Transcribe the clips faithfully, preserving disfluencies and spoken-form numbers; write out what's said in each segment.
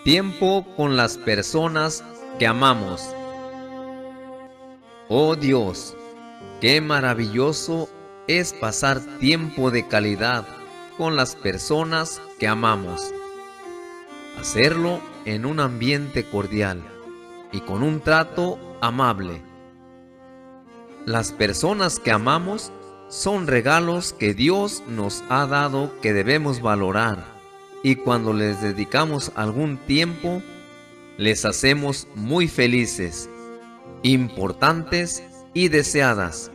Tiempo con las personas que amamos. Oh Dios, qué maravilloso es pasar tiempo de calidad con las personas que amamos. Hacerlo en un ambiente cordial y con un trato amable. Las personas que amamos son regalos que Dios nos ha dado que debemos valorar, y cuando les dedicamos algún tiempo, les hacemos muy felices, importantes y deseadas.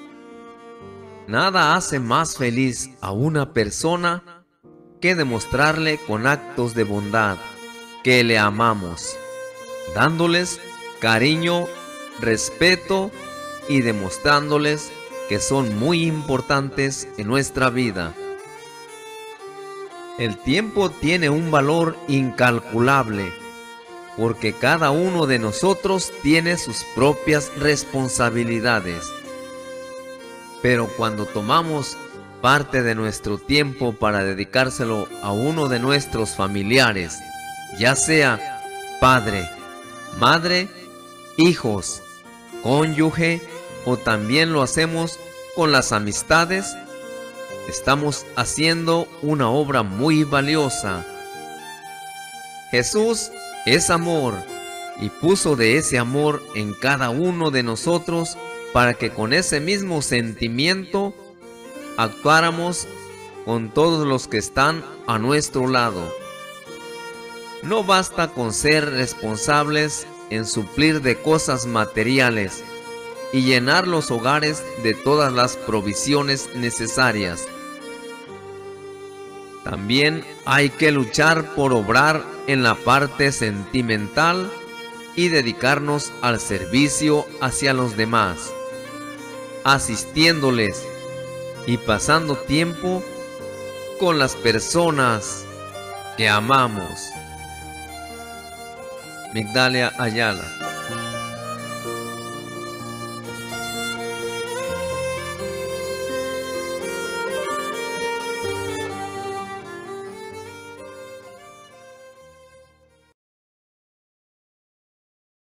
Nada hace más feliz a una persona que demostrarle con actos de bondad que le amamos, dándoles cariño, respeto y demostrándoles que son muy importantes en nuestra vida. El tiempo tiene un valor incalculable, porque cada uno de nosotros tiene sus propias responsabilidades. Pero cuando tomamos parte de nuestro tiempo para dedicárselo a uno de nuestros familiares, ya sea padre, madre, hijos, cónyuge, o también lo hacemos con las amistades, estamos haciendo una obra muy valiosa. Jesús es amor y puso de ese amor en cada uno de nosotros para que con ese mismo sentimiento actuáramos con todos los que están a nuestro lado. No basta con ser responsables en suplir de cosas materiales y llenar los hogares de todas las provisiones necesarias. También hay que luchar por obrar en la parte sentimental y dedicarnos al servicio hacia los demás, asistiéndoles y pasando tiempo con las personas que amamos. Migdalia Ayala.